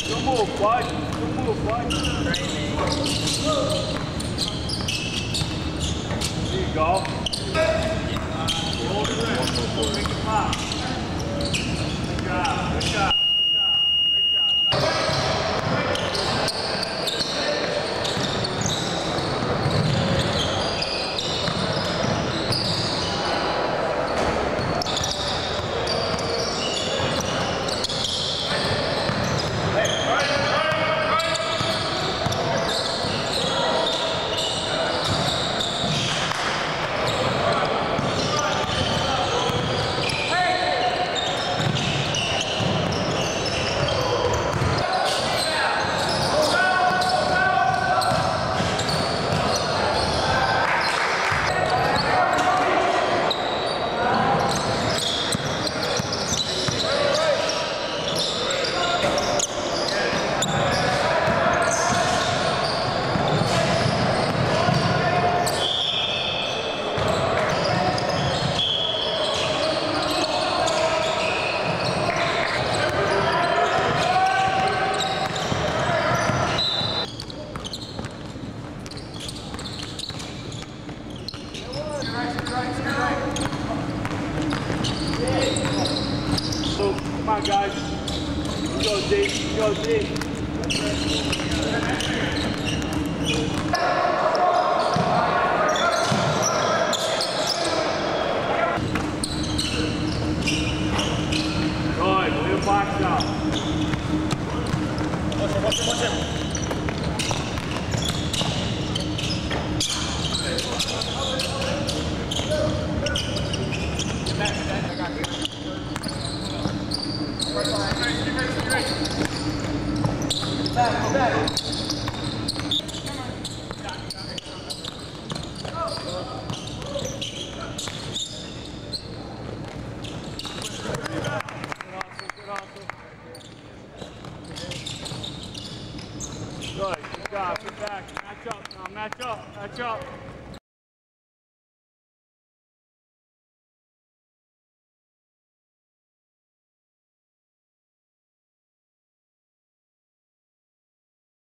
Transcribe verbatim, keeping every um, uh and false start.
Good move, bud. Good move, bud. There you go. Hold it there. Make it pop. Good job. Good job. Come on, guys. You go deep. You go deep. Good. Leave the box out. Watch him, watch him, watch him. Get back, get back. I got you. Back, back. Good, good job, good back. Match up now, match up, match up.